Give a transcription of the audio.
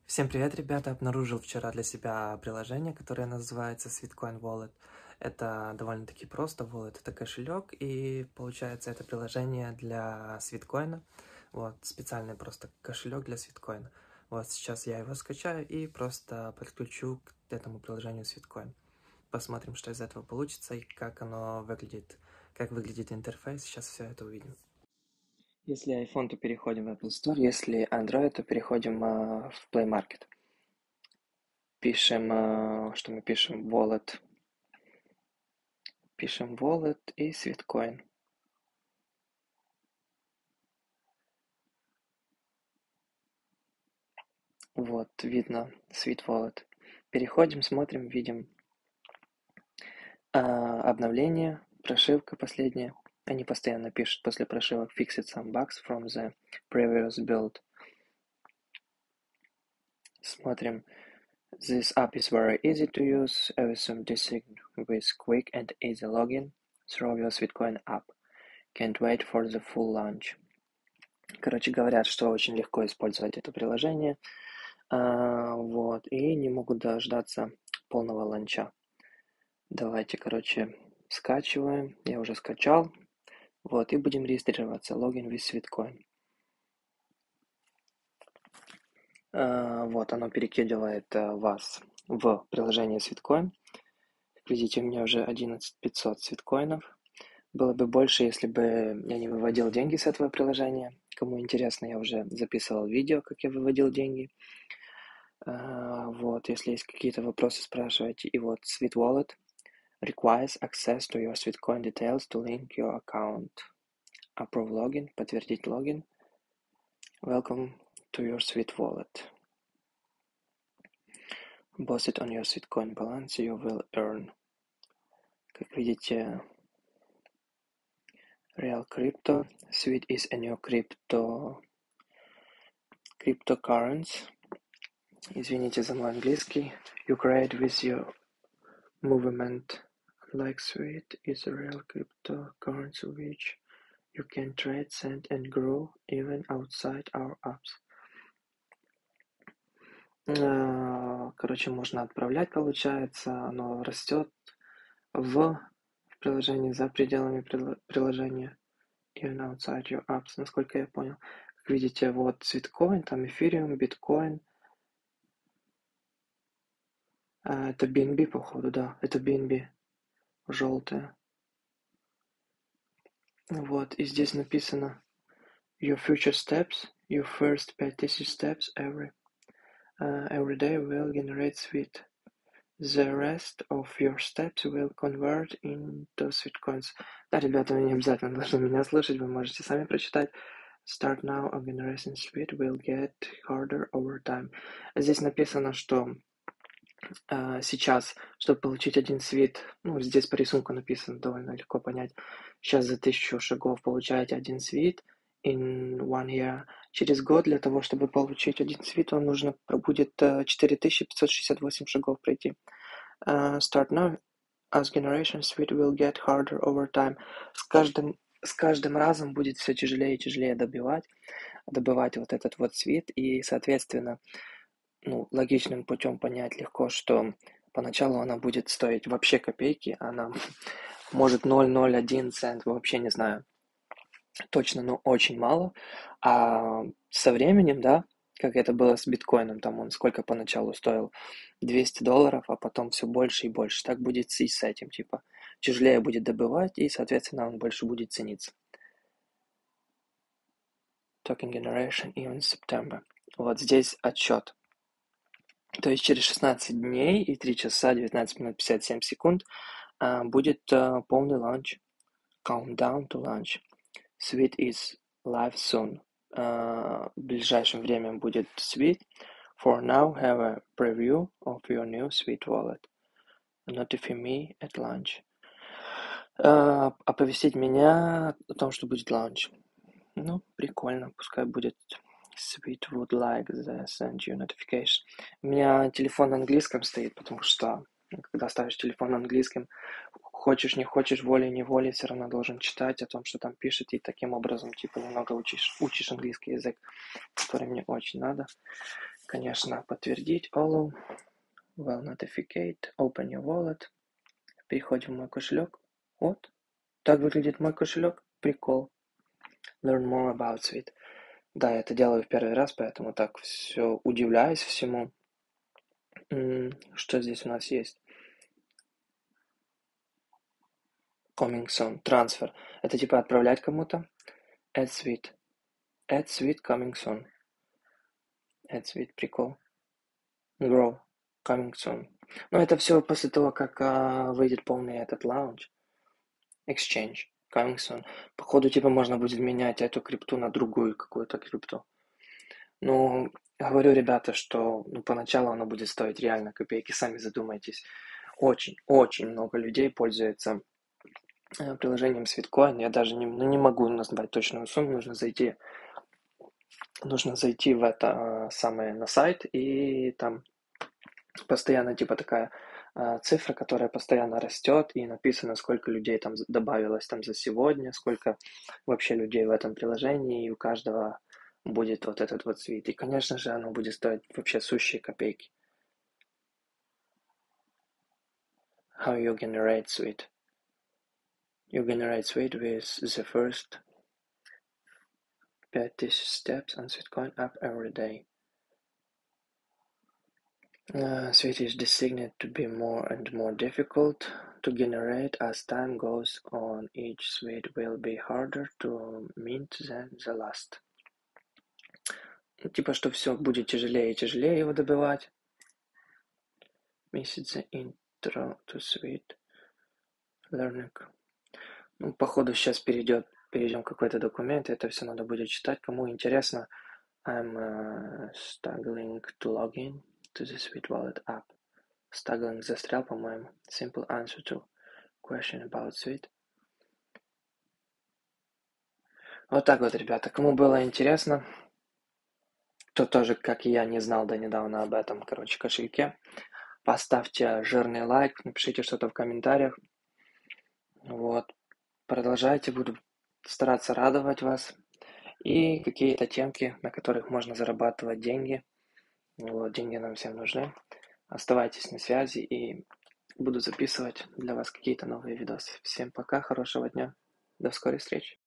Всем привет, ребята! Обнаружил вчера для себя приложение, которое называется Sweetcoin Wallet. Это довольно-таки просто. Wallet — это кошелек, и получается это приложение для Sweetcoin. Вот, специальный просто кошелек для Sweetcoin. Вот, сейчас я его скачаю и просто подключу к этому приложению Sweetcoin. Посмотрим, что из этого получится и как оно выглядит, как выглядит интерфейс. Сейчас все это увидим. Если iPhone, то переходим в Apple Store. Если Android, то переходим в Play Market. Пишем, что мы пишем, wallet. Пишем wallet и Sweetcoin. Вот, видно Sweet Wallet. Переходим, смотрим, видим обновление, прошивка последняя. Они постоянно пишут после прошивок fixed some bugs from the previous build. Смотрим. This app is very easy to use, everything designed with quick and easy login through your Sweetcoin app. Can't wait for the full launch. Короче, говорят, что очень легко использовать это приложение. Вот, и не могут дождаться полного ланча. Давайте, короче, скачиваем. Я уже скачал. Вот, и будем регистрироваться. Логин with Sweetcoin. Вот, оно перекидывает вас в приложение Sweetcoin. Как видите, у меня уже 11500 свиткоинов. Было бы больше, если бы я не выводил деньги с этого приложения. Кому интересно, я уже записывал видео, как я выводил деньги. Вот, если есть какие-то вопросы, спрашивайте. И вот Sweet Wallet requires access to your Sweetcoin details to link your account. Approve login, подтвердить логин. Welcome to your Sweet Wallet. Deposit on your Sweetcoin balance you will earn. Как видите, Real Crypto. Sweet is a new cryptocurrency. Извините за мой английский. You create with your movement. Like Sweet is a real cryptocurrency which you can trade, send and grow even outside our apps. Короче, можно отправлять, получается, оно растет в приложении за пределами приложения, even outside your apps, насколько я понял. Как видите, вот Sweetcoin, там Ethereum, Bitcoin. Это BNB, походу, да, это BNB, желтая. Вот, и здесь написано Your future steps, your first 5000 steps every day will generate Sweet. The rest of your steps will convert into Sweetcoins. Да, ребята, вы не обязательно должны меня слушать, вы можете сами прочитать. Start now, a generation Sweet will get harder over time. Здесь написано, что сейчас, чтобы получить один свит, ну, здесь по рисунку написано, довольно легко понять. Сейчас за 1000 шагов получаете один свит in 1 year. Через год для того, чтобы получить один свит, вам нужно будет 4568 шагов пройти. Start now, as generation sweet will get harder over time. С каждым разом будет все тяжелее и тяжелее добывать вот этот вот свит, и, соответственно, ну, логичным путем понять легко, что поначалу она будет стоить вообще копейки, она может 0,01 цент, вообще не знаю точно, но очень мало, а со временем, да, как это было с биткоином, там он сколько поначалу стоил, $200, а потом все больше и больше, так будет и с этим, типа, тяжелее будет добывать, и, соответственно, он больше будет цениться. Token Generation even September. Вот здесь отчет. То есть через 16 дней и 3 часа 19 минут 57 секунд будет полный ланч. Countdown to launch. Sweet is live soon. В ближайшем время будет Sweet. For now, have a preview of your new Sweet wallet. Notify me at launch. Оповестить меня о том, что будет ланч. Ну, прикольно, пускай будет. Sweet would like the send you notification. У меня телефон на английском стоит, потому что когда ставишь телефон на английском, хочешь, не хочешь, волей-неволей, все равно должен читать о том, что там пишет, и таким образом, типа, немного учишь английский язык, который мне очень надо. Конечно, подтвердить Allow, Well Notificate, Open Your Wallet. Переходим в мой кошелек. Вот. Так выглядит мой кошелек. Прикол. Learn more about Sweet. Да, я это делаю в первый раз, поэтому так все удивляюсь всему. Что здесь у нас есть? Coming soon. Трансфер. Это типа отправлять кому-то. Add Sweet. Add Sweet coming soon. Add Sweet. Прикол. Grow. Coming soon. Но это все после того, как выйдет полный этот лаунч. Exchange. Coming soon. Походу, типа, можно будет менять эту крипту на другую какую-то крипту. Ну, говорю, ребята, что поначалу оно будет стоить реально копейки. Сами задумайтесь. Очень много людей пользуются приложением Sweetcoin. Я даже не могу назвать точную сумму. Нужно зайти в это самое на сайт, и там постоянно типа такая цифра, которая постоянно растет, и написано, сколько людей там добавилось там за сегодня, сколько вообще людей в этом приложении, и у каждого будет вот этот вот свит. И, конечно же, оно будет стоить вообще сущие копейки. How you generate sweet? You generate sweet with the first 50 steps on Sweetcoin app every day. Sweet is designated to be more and more difficult to generate as time goes on. Each sweet will be harder to mint than the last. Типа, что все будет тяжелее и тяжелее его добывать. Visit the intro to sweet learning. Ну, походу, сейчас перейдем в какой-то документ, и это все надо будет читать. Кому интересно, I'm struggling to log in to the Sweet Wallet app. Struggling застрял, по-моему. Simple answer to question about Sweet. Вот так вот, ребята. Кому было интересно, кто тоже, как и я, не знал до недавно об этом, кошельке, поставьте жирный лайк, напишите что-то в комментариях. Вот. Продолжайте, буду стараться радовать вас. И какие-то темки, на которых можно зарабатывать деньги. Вот, деньги нам всем нужны. Оставайтесь на связи, и буду записывать для вас какие-то новые видосы. Всем пока, хорошего дня. До скорой встречи.